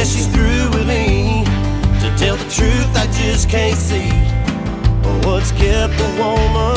Guess she's through with me. To tell the truth, I just can't see what's kept a woman